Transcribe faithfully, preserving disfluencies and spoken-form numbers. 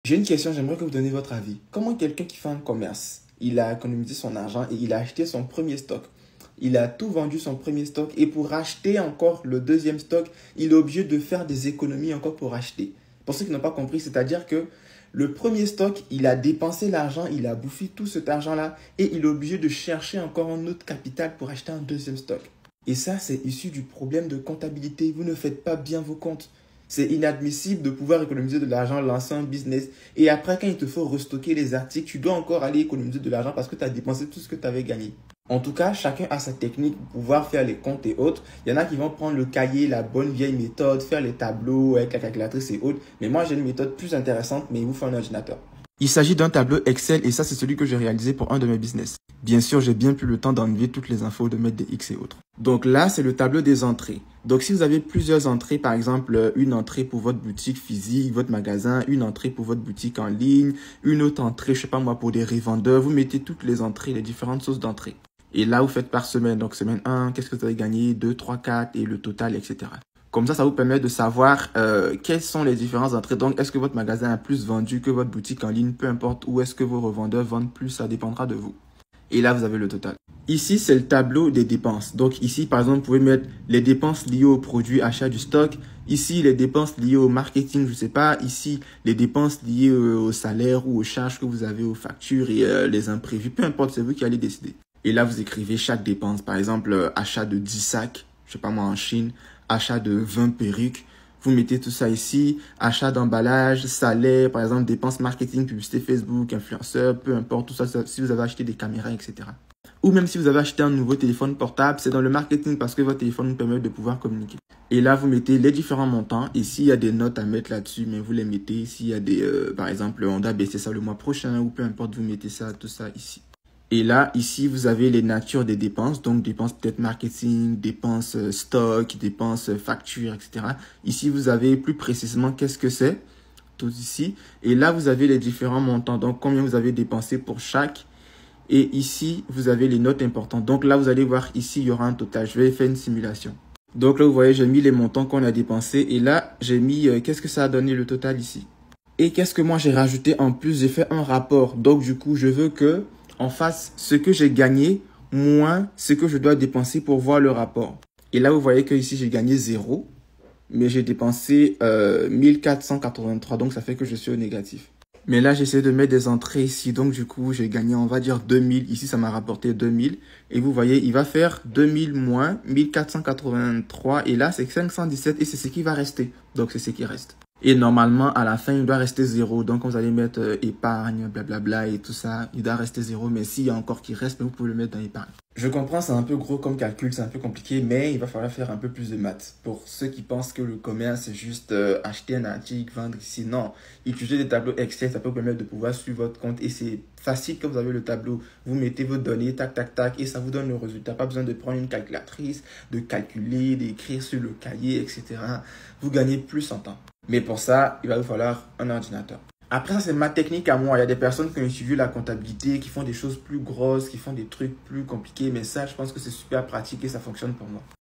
J'ai une question, j'aimerais que vous donniez votre avis. Comment quelqu'un qui fait un commerce, il a économisé son argent et il a acheté son premier stock. Il a tout vendu son premier stock et pour acheter encore le deuxième stock, il est obligé de faire des économies encore pour acheter. Pour ceux qui n'ont pas compris, c'est-à-dire que le premier stock, il a dépensé l'argent, il a bouffé tout cet argent-là et il est obligé de chercher encore un autre capital pour acheter un deuxième stock. Et ça, c'est issu du problème de comptabilité. Vous ne faites pas bien vos comptes. C'est inadmissible de pouvoir économiser de l'argent, lancer un business. Et après, quand il te faut restocker les articles, tu dois encore aller économiser de l'argent parce que tu as dépensé tout ce que tu avais gagné. En tout cas, chacun a sa technique pour pouvoir faire les comptes et autres. Il y en a qui vont prendre le cahier, la bonne vieille méthode, faire les tableaux avec la calculatrice et autres. Mais moi, j'ai une méthode plus intéressante, mais il vous faut un ordinateur. Il s'agit d'un tableau Excel et ça, c'est celui que j'ai réalisé pour un de mes business. Bien sûr, j'ai bien plus le temps d'enlever toutes les infos, de mettre des X et autres. Donc là, c'est le tableau des entrées. Donc si vous avez plusieurs entrées, par exemple, une entrée pour votre boutique physique, votre magasin, une entrée pour votre boutique en ligne, une autre entrée, je sais pas moi, pour des revendeurs, vous mettez toutes les entrées, les différentes sources d'entrée. Et là, vous faites par semaine. Donc semaine un, qu'est-ce que vous avez gagné, deux, trois, quatre et le total, et cetera. Comme ça, ça vous permet de savoir euh, quelles sont les différentes entrées. Donc, est-ce que votre magasin a plus vendu que votre boutique en ligne, peu importe, ou est-ce que vos revendeurs vendent plus, ça dépendra de vous. Et là, vous avez le total. Ici, c'est le tableau des dépenses. Donc ici, par exemple, vous pouvez mettre les dépenses liées au produit, achat du stock. Ici, les dépenses liées au marketing, je sais pas. Ici, les dépenses liées au salaire ou aux charges que vous avez, aux factures et euh, les imprévus. Peu importe, c'est vous qui allez décider. Et là, vous écrivez chaque dépense. Par exemple, euh, achat de dix sacs, je sais pas moi, en Chine. Achat de vingt perruques. Vous mettez tout ça ici. Achat d'emballage, salaire, par exemple, dépenses marketing, publicité Facebook, influenceur, peu importe, tout ça, si vous avez acheté des caméras, et cetera. Ou même si vous avez acheté un nouveau téléphone portable, c'est dans le marketing parce que votre téléphone vous permet de pouvoir communiquer. Et là, vous mettez les différents montants. Ici, il y a des notes à mettre là-dessus, mais vous les mettez ici. Il y a des, euh, par exemple, on doit baisser ça le mois prochain ou peu importe, vous mettez ça, tout ça ici. Et là, ici, vous avez les natures des dépenses. Donc, dépenses peut-être marketing, dépenses euh, stock, dépenses euh, factures, et cetera. Ici, vous avez plus précisément qu'est-ce que c'est. Tout ici. Et là, vous avez les différents montants. Donc, combien vous avez dépensé pour chaque. Et ici, vous avez les notes importantes. Donc là, vous allez voir ici, il y aura un total. Je vais faire une simulation. Donc là, vous voyez, j'ai mis les montants qu'on a dépensés. Et là, j'ai mis, euh, qu'est-ce que ça a donné le total ici. Et qu'est-ce que moi, j'ai rajouté en plus? J'ai fait un rapport. Donc, du coup, je veux que on fasse ce que j'ai gagné moins ce que je dois dépenser pour voir le rapport. Et là, vous voyez que ici, j'ai gagné zéro. Mais j'ai dépensé euh, mille quatre cent quatre-vingt-trois. Donc, ça fait que je suis au négatif. Mais là, j'essaie de mettre des entrées ici. Donc, du coup, j'ai gagné, on va dire, deux mille. Ici, ça m'a rapporté deux mille. Et vous voyez, il va faire deux mille moins mille quatre cent quatre-vingt-trois. Et là, c'est cinq cent dix-sept. Et c'est ce qui va rester. Donc, c'est ce qui reste. Et normalement, à la fin, il doit rester zéro. Donc, vous allez mettre euh, épargne, blablabla et tout ça. Il doit rester zéro. Mais s'il y a encore qui reste, vous pouvez le mettre dans épargne. Je comprends, c'est un peu gros comme calcul, c'est un peu compliqué, mais il va falloir faire un peu plus de maths. Pour ceux qui pensent que le commerce, c'est juste euh, acheter un article, vendre ici, non. Utiliser des tableaux Excel, ça peut vous permettre de pouvoir suivre votre compte. Et c'est facile quand vous avez le tableau. Vous mettez vos données, tac, tac, tac, et ça vous donne le résultat. Pas besoin de prendre une calculatrice, de calculer, d'écrire sur le cahier, et cetera. Vous gagnez plus en temps. Mais pour ça, il va vous falloir un ordinateur. Après ça, c'est ma technique à moi. Il y a des personnes qui ont étudié la comptabilité, qui font des choses plus grosses, qui font des trucs plus compliqués. Mais ça, je pense que c'est super pratique et ça fonctionne pour moi.